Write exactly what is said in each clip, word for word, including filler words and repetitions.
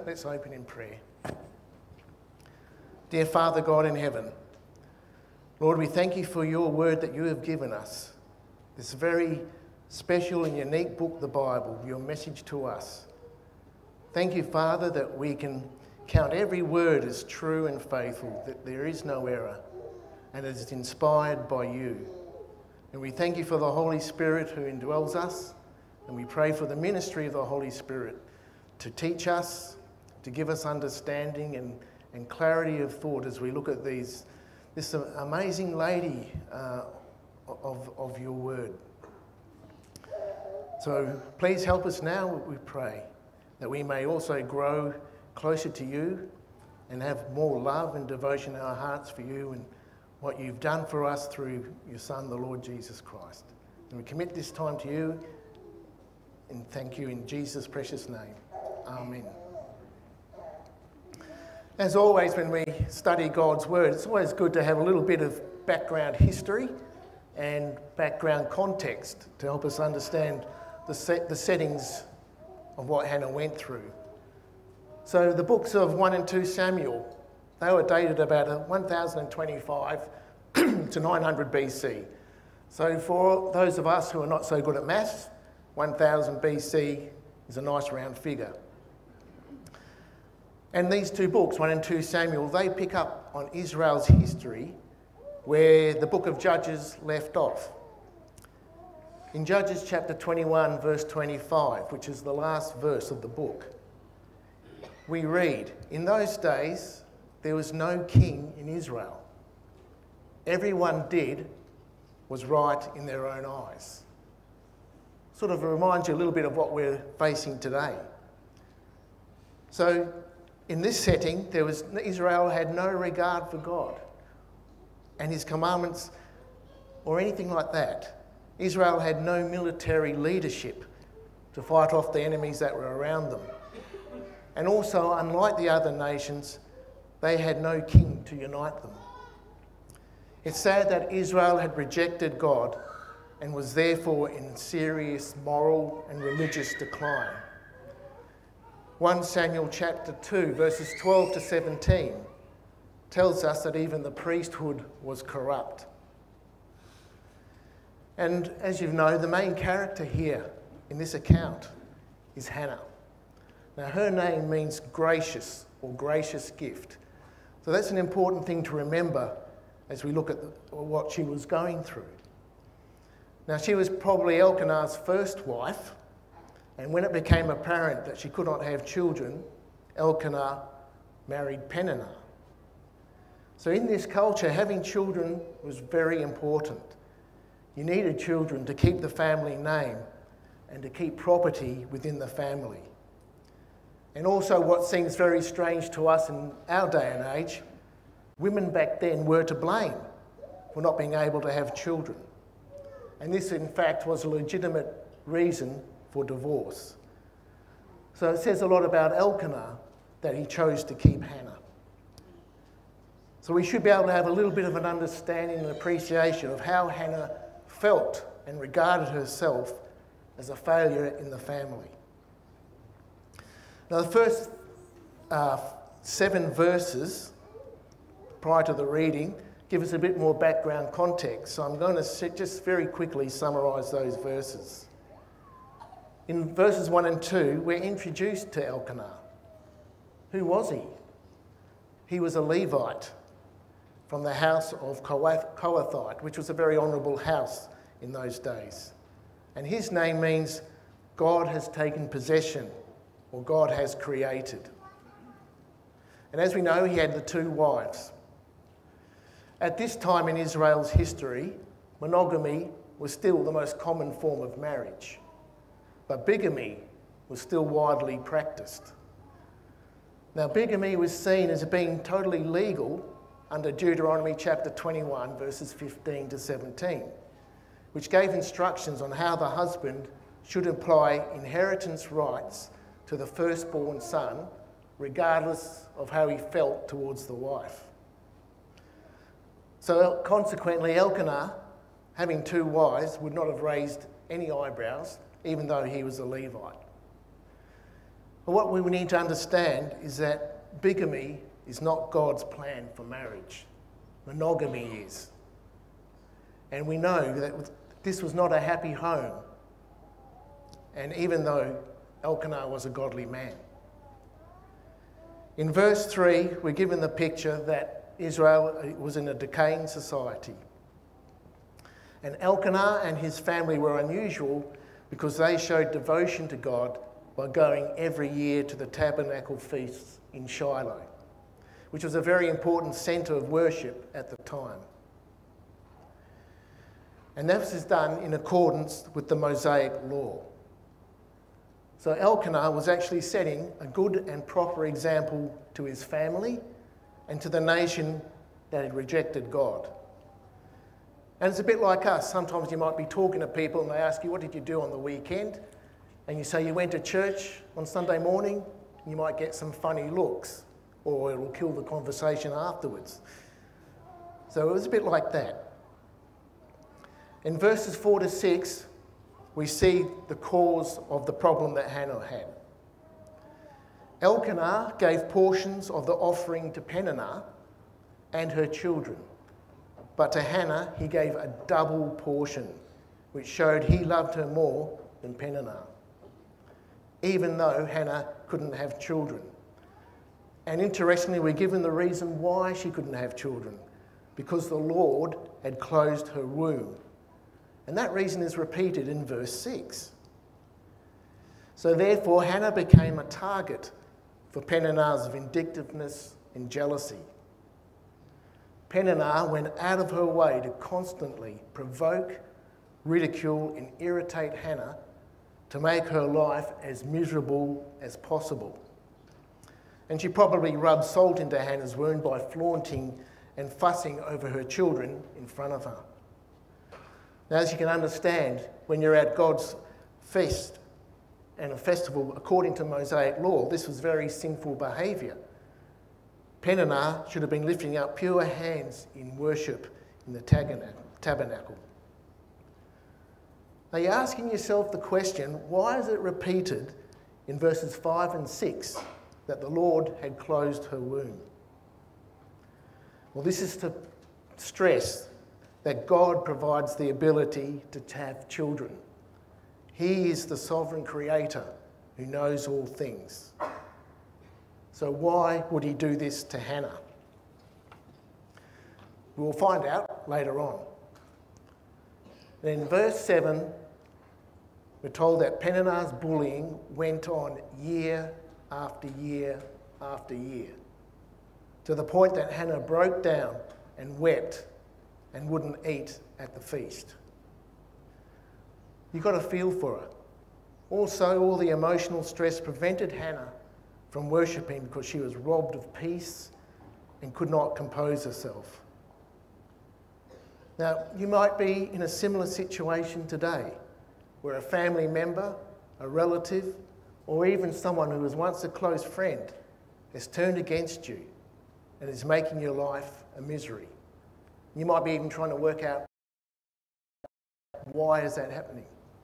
Let's open in prayer. Dear Father God in heaven, Lord, we thank you for your word that you have given us. This very special and unique book, the Bible, your message to us. Thank you, Father, that we can count every word as true and faithful, that there is no error, and it is inspired by you. And we thank you for the Holy Spirit who indwells us, and we pray for the ministry of the Holy Spirit to teach us, to give us understanding and, and clarity of thought as we look at these, this amazing lady uh, of, of your word. So please help us now, we pray, that we may also grow closer to you and have more love and devotion in our hearts for you and what you've done for us through your Son, the Lord Jesus Christ. And we commit this time to you and thank you in Jesus' precious name. Amen. As always, when we study God's word, it's always good to have a little bit of background history and background context to help us understand the, set, the settings of what Hannah went through. So the books of First and Second Samuel, they were dated about one thousand twenty-five to nine hundred B C. So for those of us who are not so good at maths, one thousand B C is a nice round figure. And these two books, First and Second Samuel, they pick up on Israel's history where the book of Judges left off. In Judges chapter twenty-one, verse twenty-five, which is the last verse of the book, we read, "In those days there was no king in Israel. Everyone did was right in their own eyes." Sort of reminds you a little bit of what we're facing today. So in this setting, there was Israel had no regard for God and his commandments or anything like that. Israel had no military leadership to fight off the enemies that were around them. And also, unlike the other nations, they had no king to unite them. It's sad that Israel had rejected God and was therefore in serious moral and religious decline. First Samuel chapter two, verses twelve to seventeen, tells us that even the priesthood was corrupt. And as you know, the main character here in this account is Hannah. Now, her name means gracious or gracious gift. So that's an important thing to remember as we look at the, what she was going through. Now, she was probably Elkanah's first wife, and when it became apparent that she could not have children, Elkanah married Peninnah. So in this culture, having children was very important. You needed children to keep the family name and to keep property within the family. And also what seems very strange to us in our day and age, women back then were to blame for not being able to have children. And this, in fact, was a legitimate reason for divorce. So it says a lot about Elkanah that he chose to keep Hannah. So we should be able to have a little bit of an understanding and appreciation of how Hannah felt and regarded herself as a failure in the family. Now, the first uh, seven verses prior to the reading give us a bit more background context. So I'm going to just very quickly summarise those verses. In verses one and two, we're introduced to Elkanah. Who was he? He was a Levite from the house of Kohathite, which was a very honourable house in those days. And his name means God has taken possession, or God has created. And as we know, he had the two wives. At this time in Israel's history, monogamy was still the most common form of marriage, but bigamy was still widely practiced. Now, bigamy was seen as being totally legal under Deuteronomy chapter twenty-one, verses fifteen to seventeen, which gave instructions on how the husband should apply inheritance rights to the firstborn son, regardless of how he felt towards the wife. So consequently, Elkanah, having two wives, would not have raised any eyebrows, even though he was a Levite. But what we need to understand is that bigamy is not God's plan for marriage. Monogamy is. And we know that this was not a happy home. And even though Elkanah was a godly man. In verse three, we're given the picture that Israel was in a decaying society. And Elkanah and his family were unusual because they showed devotion to God by going every year to the tabernacle feasts in Shiloh, which was a very important centre of worship at the time. And this is done in accordance with the Mosaic law. So Elkanah was actually setting a good and proper example to his family and to the nation that had rejected God. And it's a bit like us. Sometimes you might be talking to people and they ask you, what did you do on the weekend? And you say you went to church on Sunday morning, and you might get some funny looks, or it will kill the conversation afterwards. So it was a bit like that. In verses four to six, we see the cause of the problem that Hannah had. Elkanah gave portions of the offering to Peninnah and her children, but to Hannah he gave a double portion, which showed he loved her more than Peninnah, even though Hannah couldn't have children. And interestingly, we're given the reason why she couldn't have children, because the Lord had closed her womb. And that reason is repeated in verse six. So therefore, Hannah became a target for Peninnah's vindictiveness and jealousy. Peninnah went out of her way to constantly provoke, ridicule, and irritate Hannah to make her life as miserable as possible. And she probably rubbed salt into Hannah's wound by flaunting and fussing over her children in front of her. Now, as you can understand, when you're at God's feast and a festival according to Mosaic law, this was very sinful behaviour. Peninnah should have been lifting up pure hands in worship in the tabernacle. Now you're asking yourself the question, why is it repeated in verses five and six that the Lord had closed her womb? Well, this is to stress that God provides the ability to have children. He is the sovereign creator who knows all things. So why would he do this to Hannah? We'll find out later on. And in verse seven, we're told that Peninnah's bullying went on year after year after year, to the point that Hannah broke down and wept and wouldn't eat at the feast. You've got to feel for her. Also, all the emotional stress prevented Hannah from worshipping because she was robbed of peace and could not compose herself. Now, you might be in a similar situation today, where a family member, a relative, or even someone who was once a close friend has turned against you and is making your life a misery. You might be even trying to work out, why is that happening?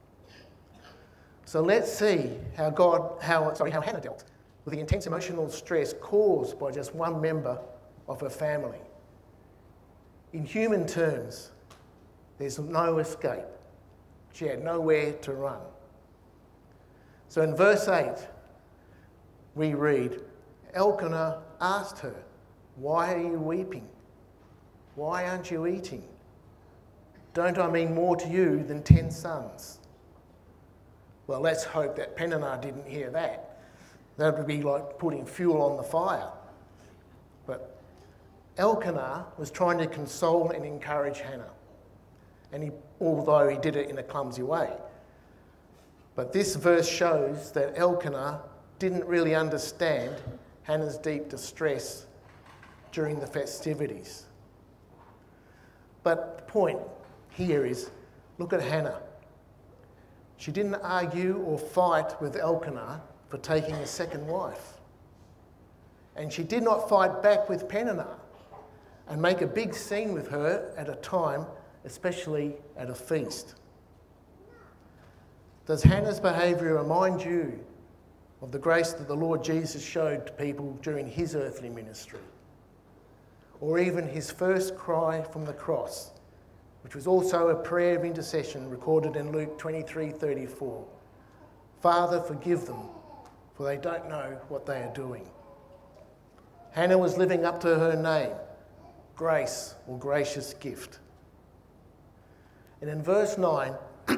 So let's see how God, how sorry, how Hannah dealt with the intense emotional stress caused by just one member of her family. In human terms, there's no escape. She had nowhere to run. So in verse eight, we read, Elkanah asked her, "Why are you weeping? Why aren't you eating? Don't I mean more to you than ten sons?" Well, let's hope that Peninnah didn't hear that. That would be like putting fuel on the fire. But Elkanah was trying to console and encourage Hannah, and he, although he did it in a clumsy way. But this verse shows that Elkanah didn't really understand Hannah's deep distress during the festivities. But the point here is, look at Hannah. She didn't argue or fight with Elkanah for taking a second wife. And she did not fight back with Peninnah and make a big scene with her at a time, especially at a feast. Does Hannah's behaviour remind you of the grace that the Lord Jesus showed to people during his earthly ministry, or even his first cry from the cross, which was also a prayer of intercession recorded in Luke twenty-three thirty-four. Father, forgive them, for they don't know what they are doing. Hannah was living up to her name, grace or gracious gift. And in verse nine,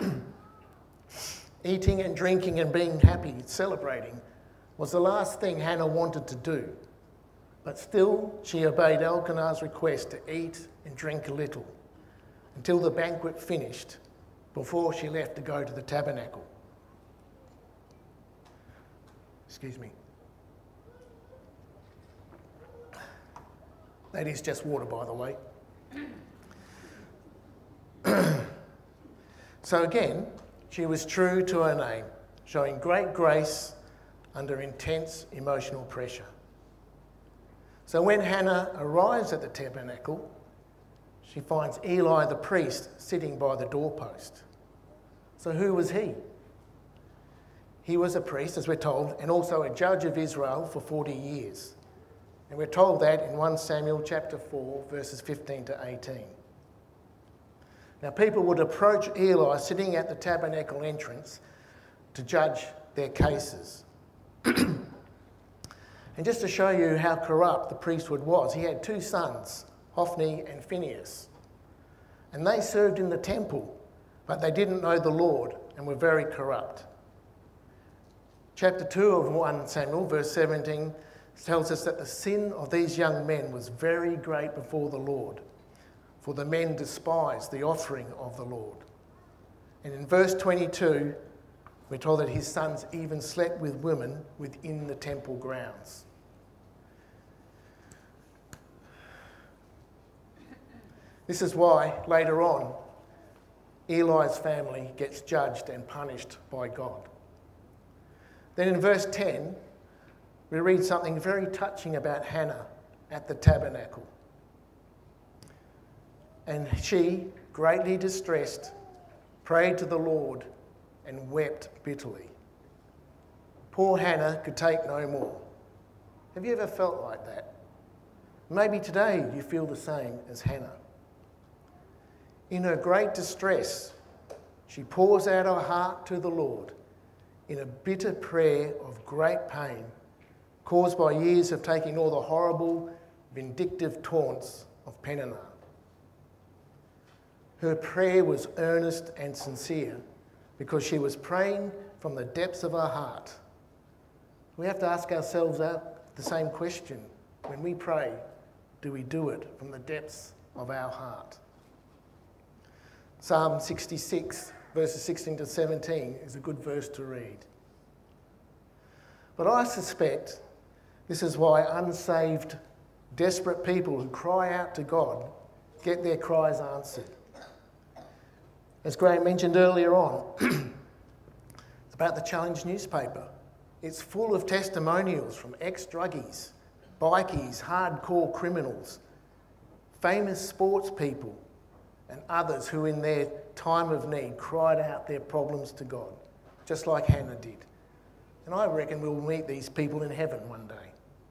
eating and drinking and being happy, celebrating, was the last thing Hannah wanted to do. But still, she obeyed Elkanah's request to eat and drink a little until the banquet finished, before she left to go to the tabernacle. Excuse me. That is just water, by the way. So again, she was true to her name, showing great grace under intense emotional pressure. So when Hannah arrives at the tabernacle, she finds Eli the priest sitting by the doorpost. So who was he? He was a priest, as we're told, and also a judge of Israel for forty years. And we're told that in First Samuel chapter four, verses fifteen to eighteen. Now, people would approach Eli sitting at the tabernacle entrance to judge their cases. And just to show you how corrupt the priesthood was, he had two sons, Hophni and Phinehas. And they served in the temple, but they didn't know the Lord and were very corrupt. Chapter two of First Samuel, verse seventeen, tells us that the sin of these young men was very great before the Lord, for the men despised the offering of the Lord. And in verse twenty-two, we're told that his sons even slept with women within the temple grounds. This is why, later on, Eli's family gets judged and punished by God. Then in verse ten, we read something very touching about Hannah at the tabernacle. And she, greatly distressed, prayed to the Lord and wept bitterly. Poor Hannah could take no more. Have you ever felt like that? Maybe today you feel the same as Hannah. In her great distress, she pours out her heart to the Lord in a bitter prayer of great pain, caused by years of taking all the horrible, vindictive taunts of Peninnah. Her prayer was earnest and sincere because she was praying from the depths of her heart. We have to ask ourselves the same question. When we pray, do we do it from the depths of our heart? Psalm sixty-six, verses sixteen to seventeen is a good verse to read. But I suspect this is why unsaved, desperate people who cry out to God get their cries answered. As Graham mentioned earlier on, it's about the Challenge newspaper. It's full of testimonials from ex-druggies, bikies, hardcore criminals, famous sports people, and others who in their time of need cried out their problems to God, just like Hannah did. And I reckon we'll meet these people in heaven one day.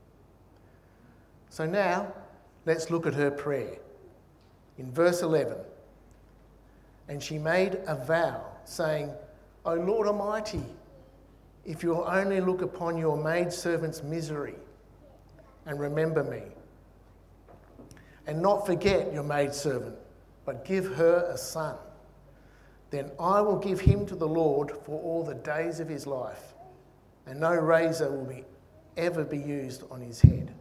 So now, let's look at her prayer. In verse eleven, and she made a vow, saying, O Lord Almighty, if you'll only look upon your maidservant's misery and remember me, and not forget your maidservant, but give her a son, then I will give him to the Lord for all the days of his life, and no razor will be, ever be used on his head.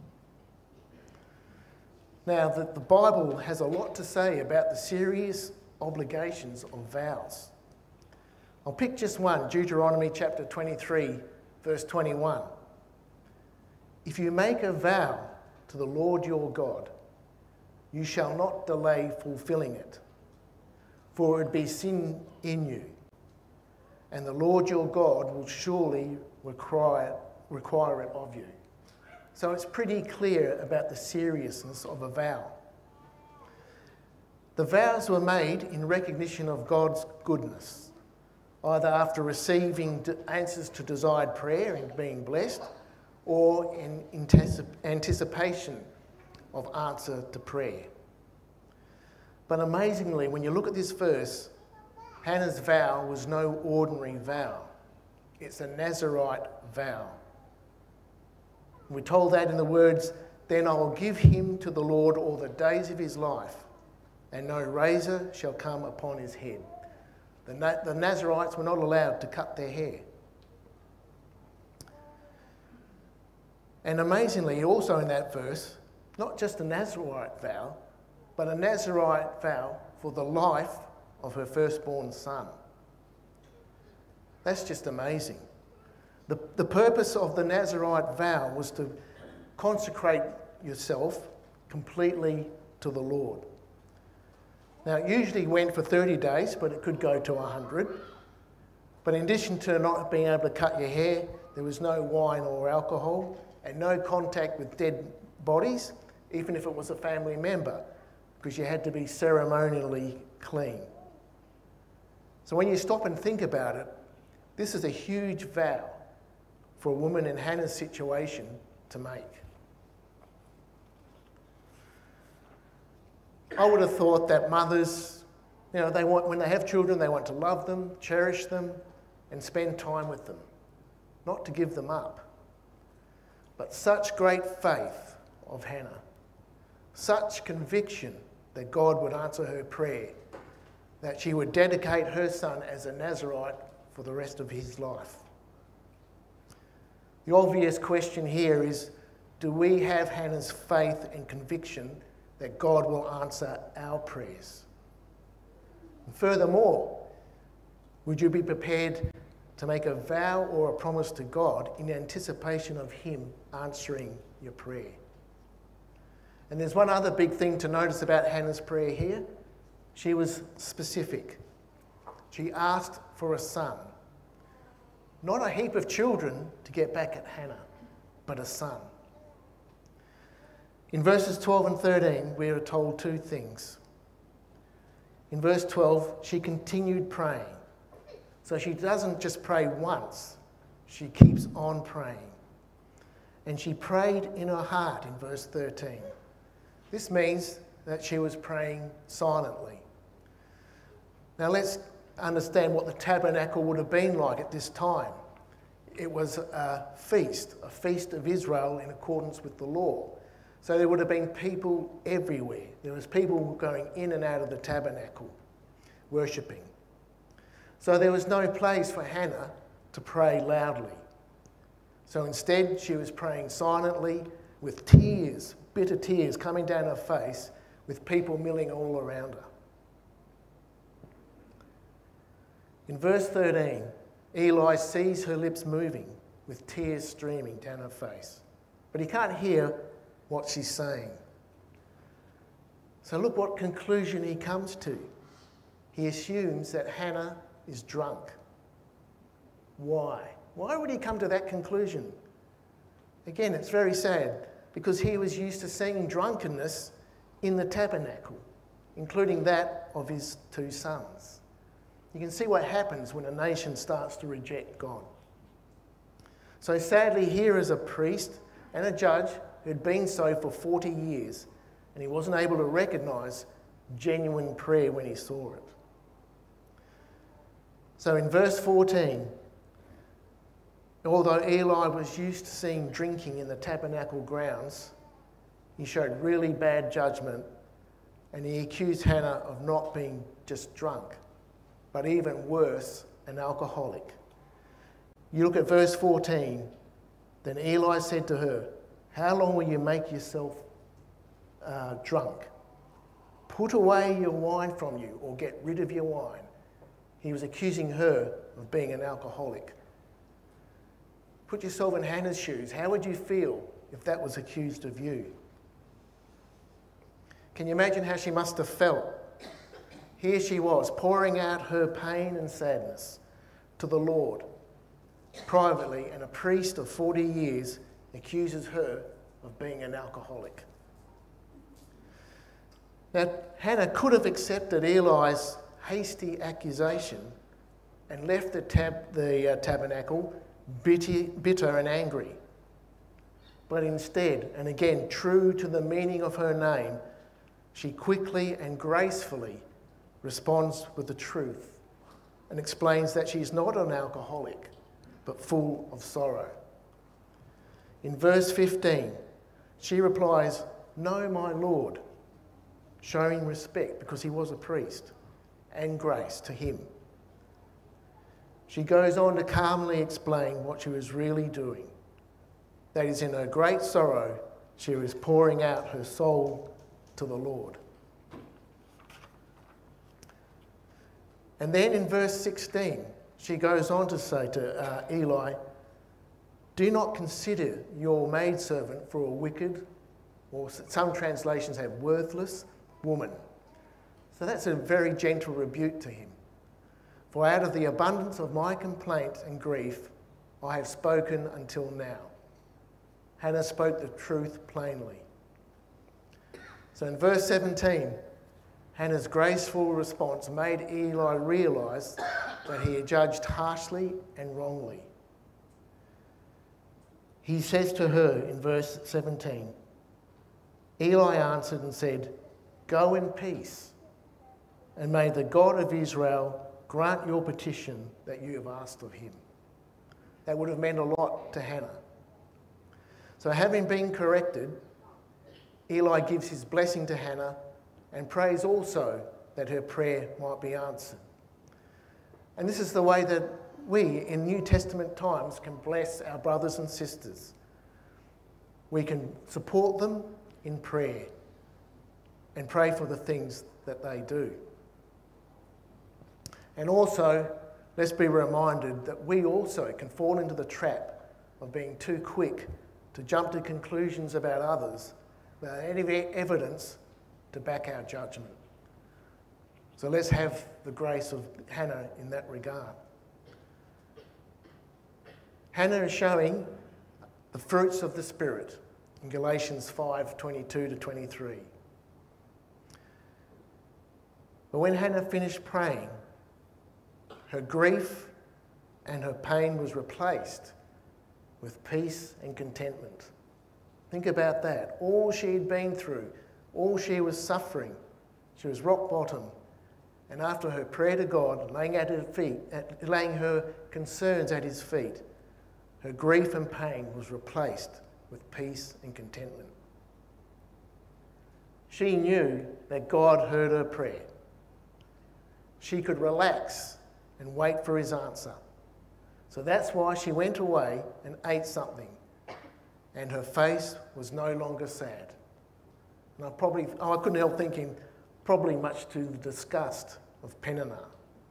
Now, the, the Bible has a lot to say about the serious obligations of vows. I'll pick just one, Deuteronomy chapter twenty-three, verse twenty-one. If you make a vow to the Lord your God, you shall not delay fulfilling it, for it would be sin in you, and the Lord your God will surely require, require it of you. So it's pretty clear about the seriousness of a vow. The vows were made in recognition of God's goodness, either after receiving answers to desired prayer and being blessed, or in anticipation of answer to prayer. But amazingly, when you look at this verse, Hannah's vow was no ordinary vow. It's a Nazirite vow. We're told that in the words, "Then I will give him to the Lord all the days of his life, and no razor shall come upon his head." The, Na- the Nazirites were not allowed to cut their hair. And amazingly, also in that verse, not just a Nazirite vow, but a Nazirite vow for the life of her firstborn son. That's just amazing. The, the purpose of the Nazirite vow was to consecrate yourself completely to the Lord. Now, it usually went for thirty days, but it could go to one hundred. But in addition to not being able to cut your hair, there was no wine or alcohol and no contact with dead bodies, even if it was a family member, because you had to be ceremonially clean. So when you stop and think about it, this is a huge vow for a woman in Hannah's situation to make. I would have thought that mothers, you know, they want, when they have children, they want to love them, cherish them, and spend time with them, not to give them up. But such great faith of Hannah, such conviction that God would answer her prayer, that she would dedicate her son as a Nazirite for the rest of his life. The obvious question here is, do we have Hannah's faith and conviction that God will answer our prayers? And furthermore, would you be prepared to make a vow or a promise to God in anticipation of him answering your prayer? And there's one other big thing to notice about Hannah's prayer here. She was specific. She asked for a son. Not a heap of children to get back at Hannah, but a son. In verses twelve and thirteen, we are told two things. In verse twelve, she continued praying. So she doesn't just pray once, she keeps on praying. And she prayed in her heart in verse thirteen. This means that she was praying silently. Now let's understand what the tabernacle would have been like at this time. It was a feast, a feast of Israel in accordance with the law. So there would have been people everywhere. There was people going in and out of the tabernacle, worshipping. So there was no place for Hannah to pray loudly. So instead, she was praying silently with tears, bitter tears coming down her face, with people milling all around her. In verse thirteen, Eli sees her lips moving with tears streaming down her face, but he can't hear what she's saying. So look what conclusion he comes to. He assumes that Hannah is drunk. Why? Why would he come to that conclusion? Again, it's very sad, because he was used to seeing drunkenness in the tabernacle, including that of his two sons. You can see what happens when a nation starts to reject God. So sadly, here is a priest and a judge who had been so for forty years, and he wasn't able to recognise genuine prayer when he saw it. So in verse fourteen, although Eli was used to seeing drinking in the tabernacle grounds, he showed really bad judgment, and he accused Hannah of not being just drunk, but even worse, an alcoholic. You look at verse fourteen, then Eli said to her, "How long will you make yourself uh, drunk? Put away your wine from you, or get rid of your wine." He was accusing her of being an alcoholic. Put yourself in Hannah's shoes. How would you feel if that was accused of you? Can you imagine how she must have felt? Here she was, pouring out her pain and sadness to the Lord privately, and a priest of forty years accuses her of being an alcoholic. Now, Hannah could have accepted Eli's hasty accusation and left the, tab the uh, tabernacle bitter, bitter and angry. But instead, and again true to the meaning of her name, she quickly and gracefully responds with the truth and explains that she is not an alcoholic, but full of sorrow. In verse fifteen, she replies, "No, my Lord," showing respect because he was a priest, and grace to him. She goes on to calmly explain what she was really doing. That is, in her great sorrow, she was pouring out her soul to the Lord. And then in verse sixteen, she goes on to say to uh, Eli, "Do not consider your maidservant for a wicked," or some translations have worthless, "woman." So that's a very gentle rebuke to him. "For out of the abundance of my complaint and grief, I have spoken until now." Hannah spoke the truth plainly. So in verse seventeen, Hannah's graceful response made Eli realise that he had judged harshly and wrongly. He says to her in verse seventeen, Eli answered and said, "Go in peace, and may the God of Israel grant your petition that you have asked of him." That would have meant a lot to Hannah. So having been corrected, Eli gives his blessing to Hannah and prays also that her prayer might be answered. And this is the way that we, in New Testament times, can bless our brothers and sisters. We can support them in prayer and pray for the things that they do. And also, let's be reminded that we also can fall into the trap of being too quick to jump to conclusions about others without any evidence to back our judgment. So let's have the grace of Hannah in that regard. Hannah is showing the fruits of the Spirit in Galatians five, twenty-two to twenty-three. But when Hannah finished praying, her grief and her pain was replaced with peace and contentment. Think about that. All she had been through, all she was suffering, she was rock bottom. And after her prayer to God, laying at her feet, at, laying her concerns at his feet, her grief and pain was replaced with peace and contentment. She knew that God heard her prayer. She could relax and wait for his answer. So that's why she went away and ate something, and her face was no longer sad. And I probably, oh, I couldn't help thinking, probably much to the disgust of Peninnah.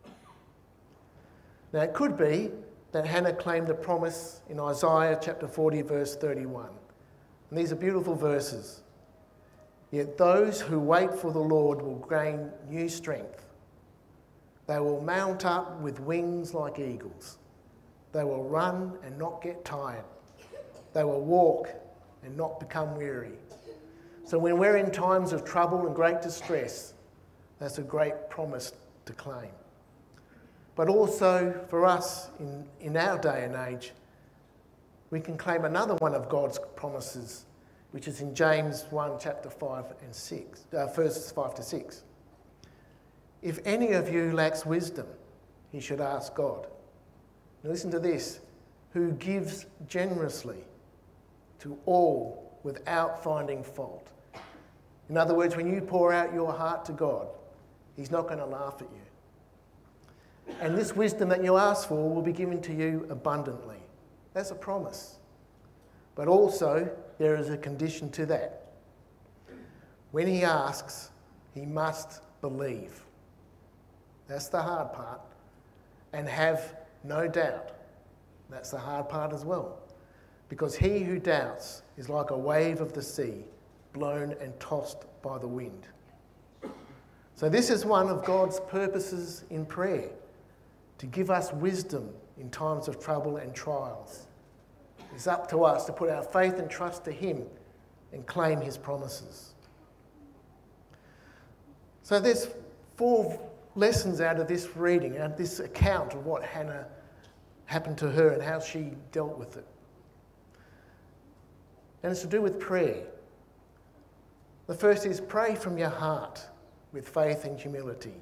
Now it could be that Hannah claimed the promise in Isaiah chapter forty, verse thirty-one. And these are beautiful verses. "Yet those who wait for the Lord will gain new strength. They will mount up with wings like eagles. They will run and not get tired. They will walk and not become weary." So when we're in times of trouble and great distress, that's a great promise to claim. But also for us in, in our day and age, we can claim another one of God's promises, which is in James one, chapter five and six, uh, verses five to six. "If any of you lacks wisdom, he should ask God." Now listen to this, "who gives generously to all without finding fault." In other words, when you pour out your heart to God, he's not going to laugh at you. And this wisdom that you ask for will be given to you abundantly. That's a promise. But also, there is a condition to that. When he asks, he must believe. That's the hard part. And have no doubt. That's the hard part as well. Because he who doubts is like a wave of the sea, blown and tossed by the wind. So this is one of God's purposes in prayer, to give us wisdom in times of trouble and trials. It's up to us to put our faith and trust to him and claim his promises. So there's four lessons out of this reading, out of this account of what Hannah happened to her and how she dealt with it. And it's to do with prayer. The first is pray from your heart with faith and humility.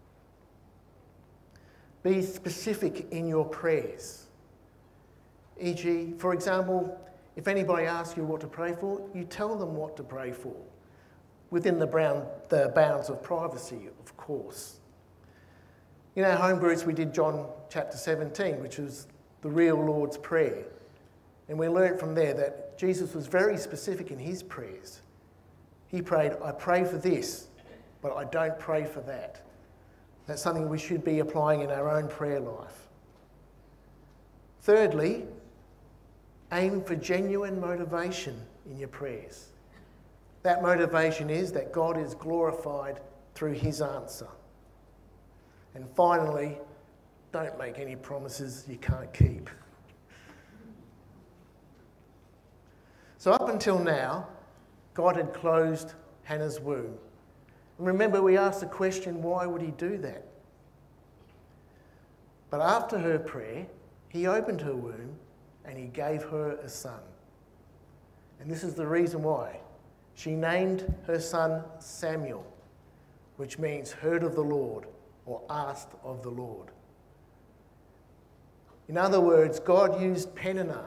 Be specific in your prayers. for example, for example, if anybody asks you what to pray for, you tell them what to pray for, within the, brown, the bounds of privacy, of course. In our home groups, we did John chapter seventeen, which was the real Lord's Prayer. And we learnt from there that Jesus was very specific in his prayers. He prayed, I pray for this, but I don't pray for that. That's something we should be applying in our own prayer life. Thirdly, aim for genuine motivation in your prayers. That motivation is that God is glorified through his answer. And finally, don't make any promises you can't keep. So up until now, God had closed Hannah's womb. And remember, we asked the question, why would he do that? But after her prayer, he opened her womb and he gave her a son. And this is the reason why. She named her son Samuel, which means heard of the Lord or asked of the Lord. In other words, God used Peninnah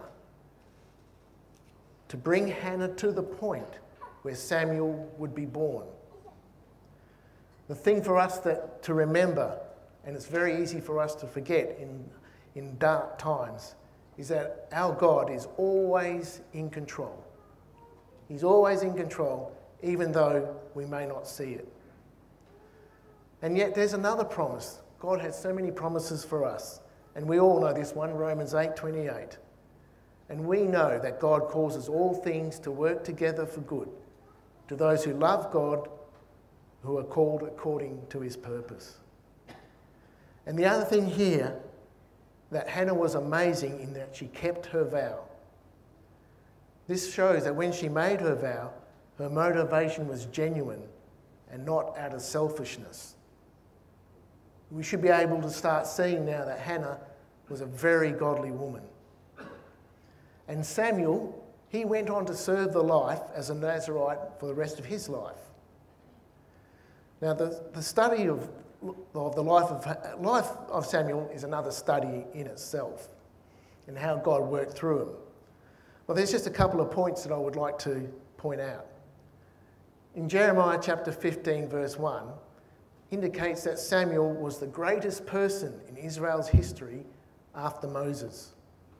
to bring Hannah to the point where Samuel would be born. The thing for us that, to remember, and it's very easy for us to forget in, in dark times, is that our God is always in control. He's always in control, even though we may not see it. And yet there's another promise. God has so many promises for us. And we all know this one, Romans eight twenty-eight. And we know that God causes all things to work together for good to those who love God, who are called according to his purpose. And the other thing here, that Hannah was amazing in that she kept her vow. This shows that when she made her vow, her motivation was genuine and not out of selfishness. We should be able to start seeing now that Hannah was a very godly woman. And Samuel, he went on to serve the life as a Nazirite for the rest of his life. Now, the, the study of, of the life of, life of Samuel is another study in itself, and how God worked through him. Well, there's just a couple of points that I would like to point out. In Jeremiah chapter fifteen, verse one, indicates that Samuel was the greatest person in Israel's history after Moses.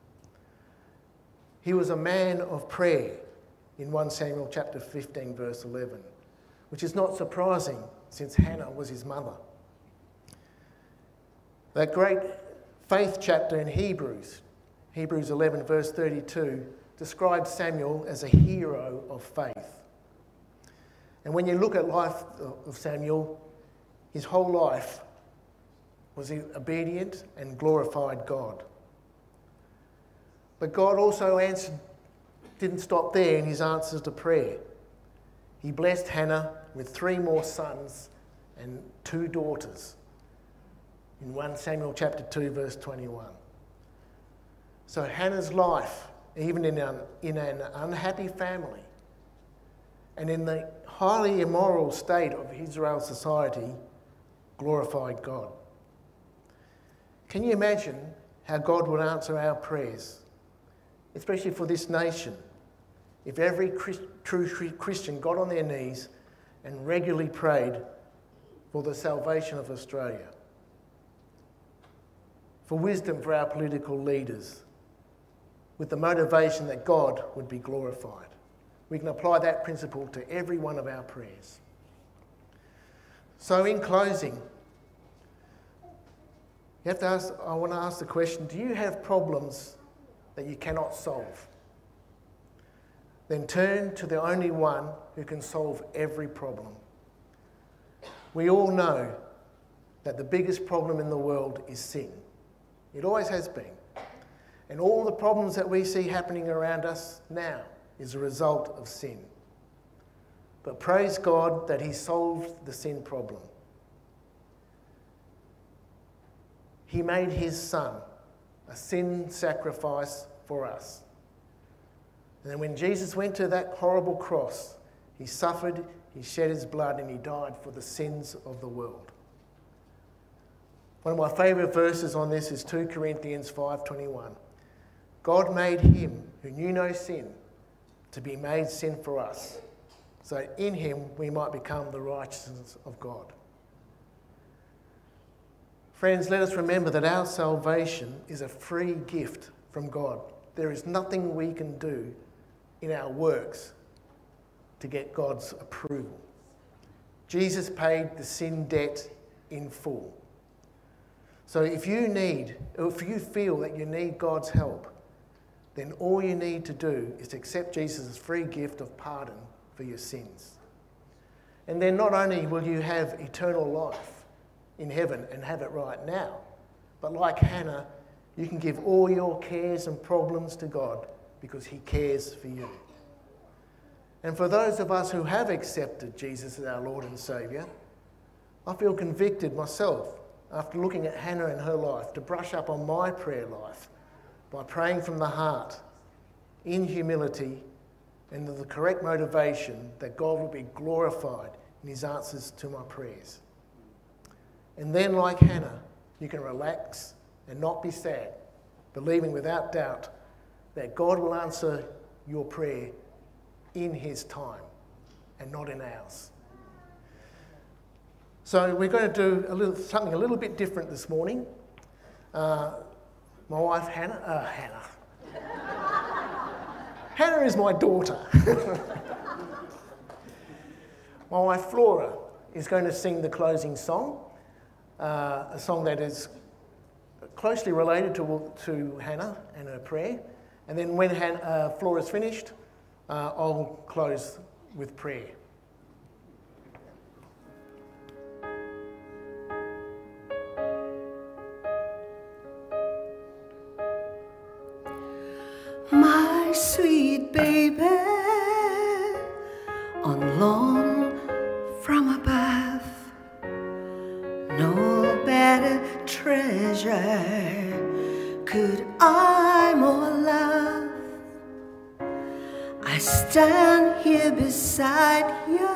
He was a man of prayer in First Samuel chapter fifteen, verse eleven, which is not surprising since Hannah was his mother. That great faith chapter in Hebrews, Hebrews eleven, verse thirty-two, describes Samuel as a hero of faith. And when you look at life of Samuel, his whole life was obedient and glorified God. But God also answered, didn't stop there in his answers to prayer. He blessed Hannah with three more sons and two daughters in First Samuel chapter two, verse twenty-one. So Hannah's life, even in an, in an unhappy family and in the highly immoral state of Israel's society, glorified God. Can you imagine how God would answer our prayers, especially for this nation, if every Christ, true Christian got on their knees and regularly prayed for the salvation of Australia, for wisdom for our political leaders, with the motivation that God would be glorified? We can apply that principle to every one of our prayers. So in closing, you have to ask, I want to ask the question, do you have problems that you cannot solve? Then turn to the only one who can solve every problem. We all know that the biggest problem in the world is sin. It always has been. And all the problems that we see happening around us now is a result of sin. But praise God that he solved the sin problem. he made his son a sin sacrifice for us. And then when Jesus went to that horrible cross, he suffered, he shed his blood, and he died for the sins of the world. One of my favourite verses on this is two Corinthians five twenty-one. God made him who knew no sin to be made sin for us, so in him we might become the righteousness of God. Friends, let us remember that our salvation is a free gift from God. There is nothing we can do in our works to get God's approval. Jesus paid the sin debt in full. So if you need, or if you feel that you need God's help, then all you need to do is accept Jesus' free gift of pardon for your sins. And then not only will you have eternal life in heaven and have it right now, but like Hannah, you can give all your cares and problems to God because he cares for you. And for those of us who have accepted Jesus as our Lord and Saviour, I feel convicted myself after looking at Hannah and her life to brush up on my prayer life by praying from the heart in humility and with the correct motivation that God will be glorified in his answers to my prayers. And then, like Hannah, you can relax and not be sad, believing without doubt that God will answer your prayer in his time and not in ours. So we're going to do a little, something a little bit different this morning. Uh, my wife Hannah, uh, Hannah. Hannah is my daughter. My wife Flora is going to sing the closing song, uh, a song that is closely related to, to Hannah and her prayer. And then when Han, uh, Flora's finished, uh, I'll close with prayer. My sweet baby, on loan from above, no better treasure could I more love. I stand here beside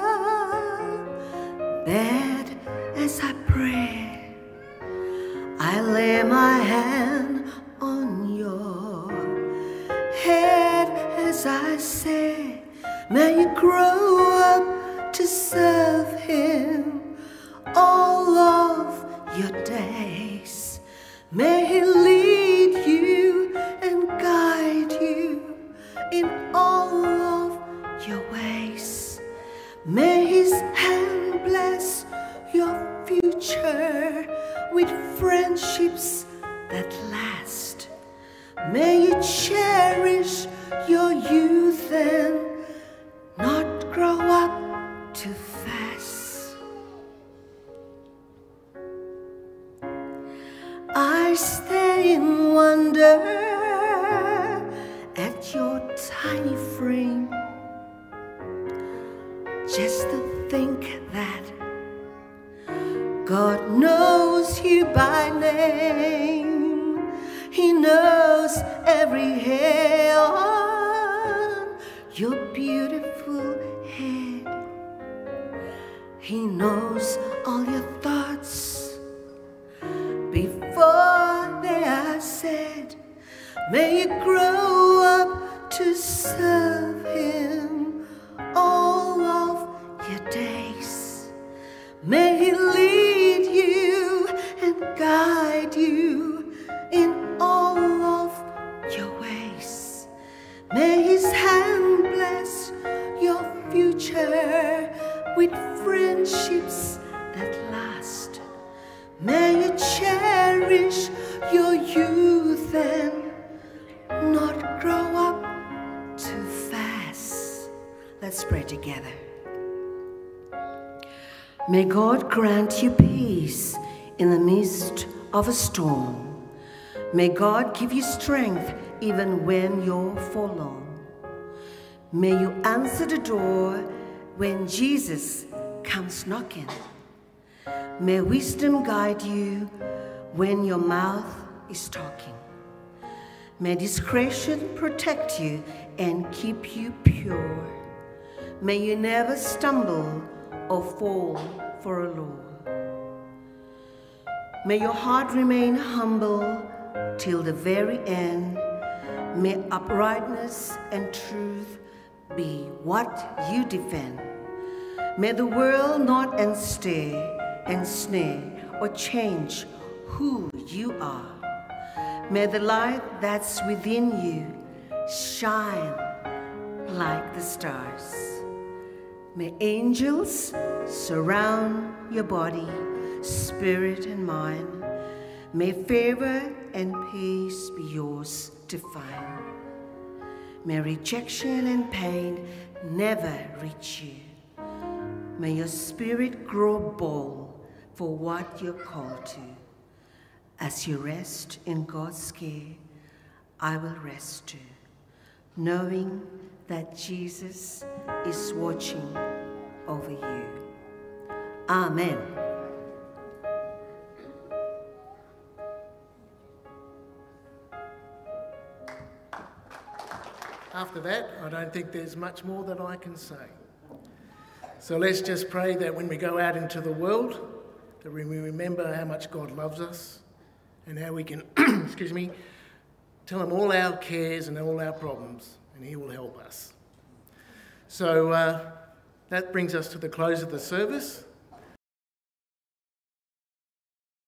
your bed as I pray. I lay my hand on your head as I say, may you grow up to serve him all of your days. May he lead you and guide you in all of your ways. May his hand bless your future with friendships that last. May you cherish your youth and not grow up too fast. I stay in wonder at your tiny frame, just to think that God knows you by name. He knows every hair on your beautiful head. He knows all your thoughts before they are said. May you grow up to serve him all of your days. May he lead you and guide you in all of your ways. May his hand bless your future with friendships that last. May you cherish your youth and not grow up too fast. Let's pray together. May God grant you peace in the midst of a storm. May God give you strength even when you're forlorn. May you answer the door when Jesus comes knocking. May wisdom guide you when your mouth is talking. May discretion protect you and keep you pure. May you never stumble or fall for a law. May your heart remain humble till the very end. May uprightness and truth be what you defend. May the world not ensnare, ensnare or change who you are. May the light that's within you shine like the stars. May angels surround your body, spirit and mind. May favor and peace be yours to find. May rejection and pain never reach you. May your spirit grow bold for what you're called to. As you rest in God's care, I will rest too, knowing that Jesus is watching over you. Amen. After that, I don't think there's much more that I can say. So let's just pray that when we go out into the world, that we remember how much God loves us and how we can, excuse me, tell him all our cares and all our problems, and he will help us. So uh, that brings us to the close of the service.